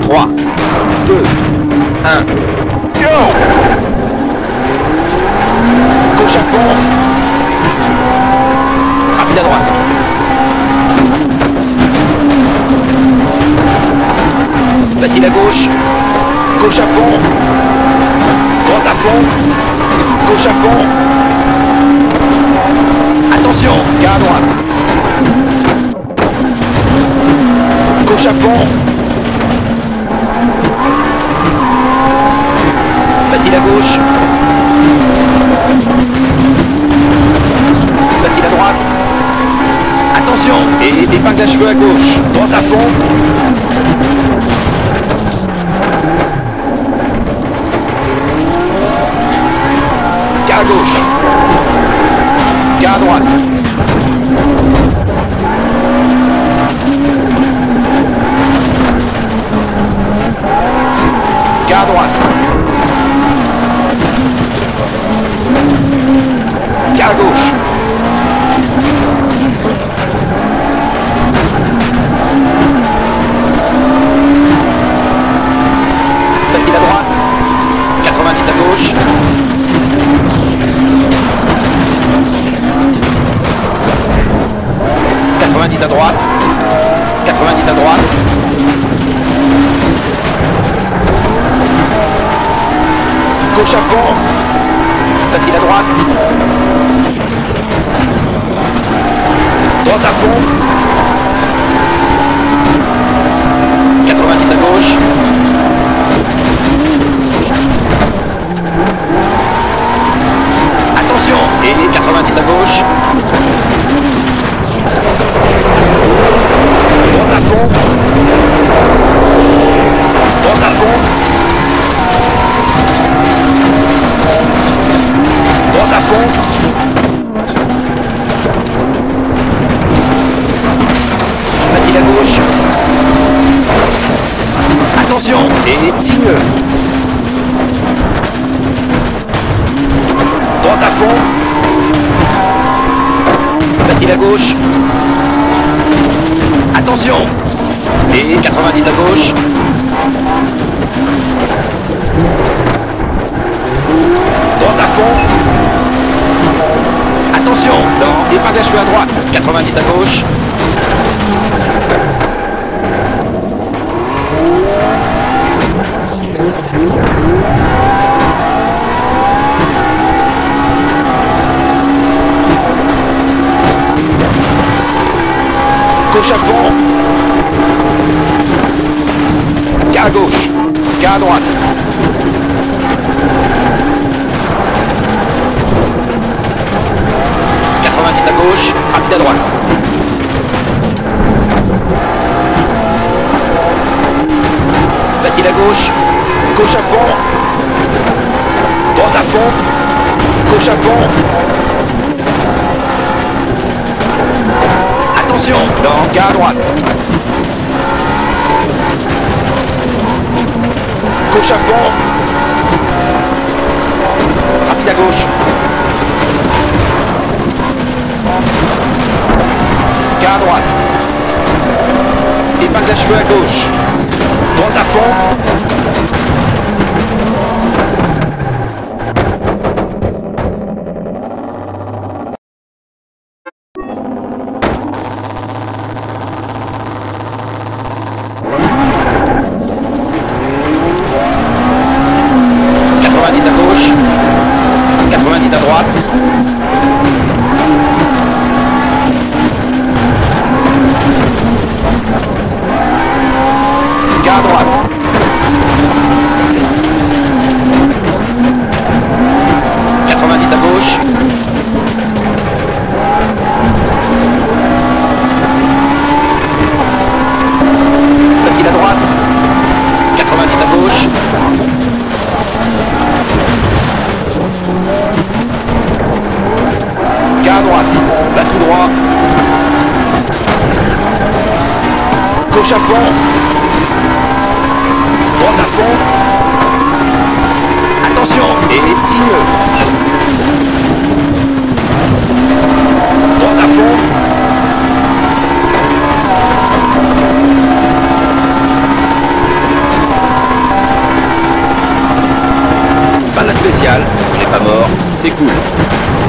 3, 2, 1. Go! Gauche à fond. Rapide à droite. Facile à gauche. Gauche à fond. Droite à fond. Gauche à fond. Attention, gare à droite. Gauche à fond. Facile à gauche. Facile à droite. Attention, et épingle à cheveux à gauche. Droite à fond. Gare à gauche. Gare à droite. Gare à droite. Gare à gauche. Facile à droite. 90 à gauche. À droite, 90 à droite, gauche à fond, facile à droite, droite à fond, 90 à gauche, attention, et 90 à gauche, droite à fond. Droite à fond. Droite à fond. Facile à gauche. Attention, et signeux. Droite à fond. Facile à gauche. Attention. Et 90 à gauche. Droite à fond. Attention, dans épingle à cheveux à droite. 90 à gauche. Gauche à fond. Gare à gauche. Gare à droite. À gauche, rapide à droite. Facile à gauche, gauche à fond, droite à fond, gauche à fond. Attention, dans gare à droite. Gauche à fond, rapide à gauche. Gare à droite. Épingle à cheveux à gauche. Droite à fond. Gauche à fond. Droite à fond. Attention, et signeux. Droite à fond. c'est cool.